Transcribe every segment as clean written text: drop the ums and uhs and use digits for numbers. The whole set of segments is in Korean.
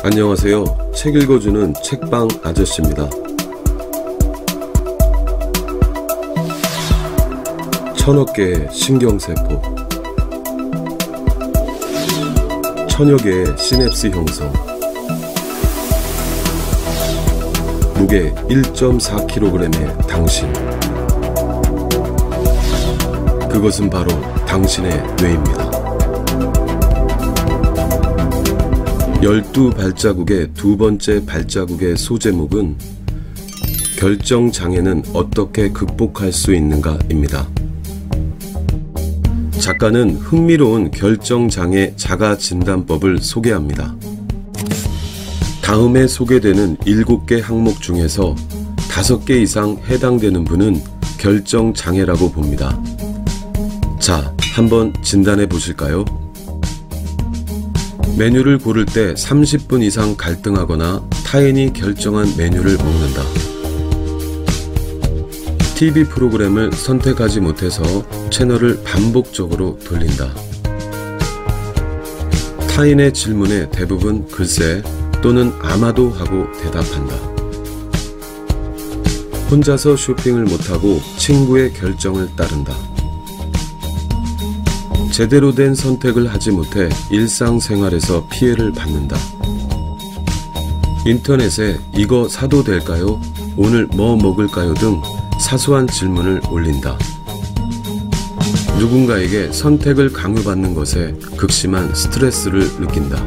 안녕하세요. 책 읽어주는 책방 아저씨입니다. 천억 개의 신경세포, 천여 개의 시냅스 형성, 무게 1.4kg의 당신. 그것은 바로 당신의 뇌입니다. 12발자국의 두 번째 발자국의 소제목은 결정장애는 어떻게 극복할 수 있는가입니다. 작가는 흥미로운 결정장애 자가진단법을 소개합니다. 다음에 소개되는 7개 항목 중에서 5개 이상 해당되는 분은 결정장애라고 봅니다. 자, 한번 진단해 보실까요? 메뉴를 고를 때 30분 이상 갈등하거나 타인이 결정한 메뉴를 먹는다. TV 프로그램을 선택하지 못해서 채널을 반복적으로 돌린다. 타인의 질문에 대부분 글쎄 또는 아마도 하고 대답한다. 혼자서 쇼핑을 못하고 친구의 결정을 따른다. 제대로 된 선택을 하지 못해 일상생활에서 피해를 받는다. 인터넷에 이거 사도 될까요? 오늘 뭐 먹을까요? 등 사소한 질문을 올린다. 누군가에게 선택을 강요받는 것에 극심한 스트레스를 느낀다.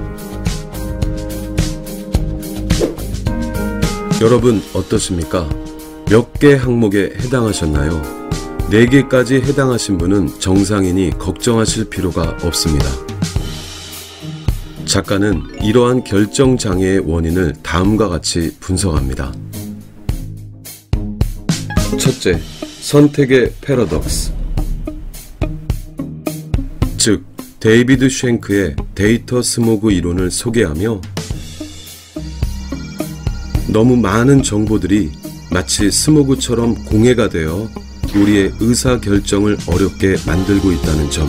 여러분 어떠십니까? 몇 개 항목에 해당하셨나요? 4개까지 해당하신 분은 정상이니 걱정하실 필요가 없습니다. 작가는 이러한 결정장애의 원인을 다음과 같이 분석합니다. 첫째, 선택의 패러독스. 즉, 데이비드 쉔크의 데이터 스모그 이론을 소개하며 너무 많은 정보들이 마치 스모그처럼 공해가 되어 우리의 의사결정을 어렵게 만들고 있다는 점.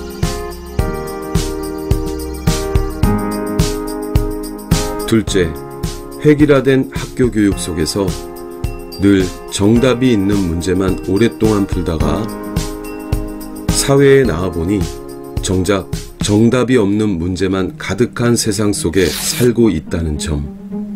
둘째, 획일화된 학교 교육 속에서 늘 정답이 있는 문제만 오랫동안 풀다가 사회에 나와보니 정작 정답이 없는 문제만 가득한 세상 속에 살고 있다는 점.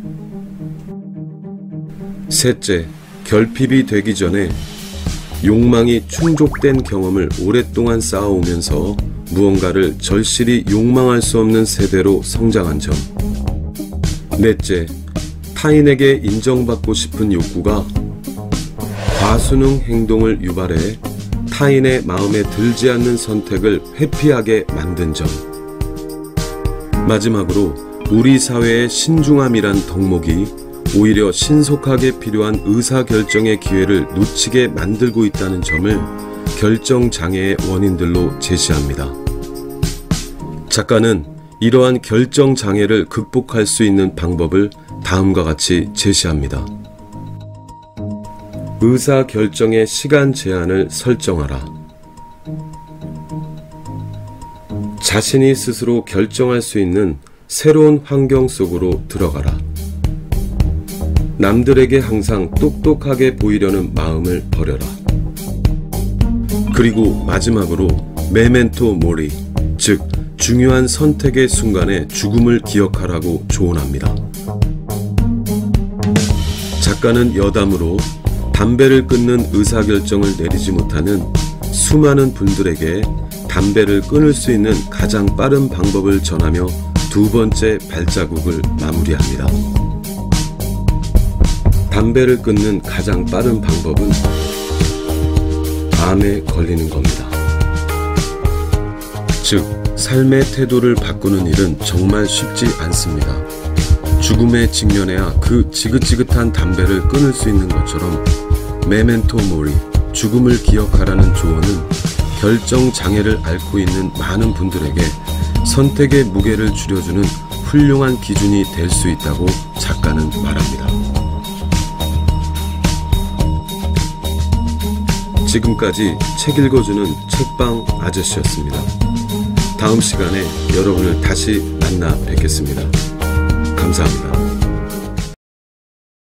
셋째, 결핍이 되기 전에 욕망이 충족된 경험을 오랫동안 쌓아오면서 무언가를 절실히 욕망할 수 없는 세대로 성장한 점. 넷째, 타인에게 인정받고 싶은 욕구가 과수능 행동을 유발해 타인의 마음에 들지 않는 선택을 회피하게 만든 점. 마지막으로 우리 사회의 신중함이란 덕목이 오히려 신속하게 필요한 의사결정의 기회를 놓치게 만들고 있다는 점을 결정장애의 원인들로 제시합니다. 작가는 이러한 결정장애를 극복할 수 있는 방법을 다음과 같이 제시합니다. 의사결정의 시간 제한을 설정하라. 자신이 스스로 결정할 수 있는 새로운 환경 속으로 들어가라. 남들에게 항상 똑똑하게 보이려는 마음을 버려라. 그리고 마지막으로 메멘토 모리, 즉 중요한 선택의 순간에 죽음을 기억하라고 조언합니다. 작가는 여담으로 담배를 끊는 의사결정을 내리지 못하는 수많은 분들에게 담배를 끊을 수 있는 가장 빠른 방법을 전하며 두 번째 발자국을 마무리합니다. 담배를 끊는 가장 빠른 방법은 암에 걸리는 겁니다. 즉, 삶의 태도를 바꾸는 일은 정말 쉽지 않습니다. 죽음에 직면해야 그 지긋지긋한 담배를 끊을 수 있는 것처럼 메멘토 모리, 죽음을 기억하라는 조언은 결정장애를 앓고 있는 많은 분들에게 선택의 무게를 줄여주는 훌륭한 기준이 될 수 있다고 작가는 말합니다. 지금까지 책 읽어주는 책방 아저씨였습니다. 다음 시간에 여러분을 다시 만나 뵙겠습니다. 감사합니다. 감사합니다.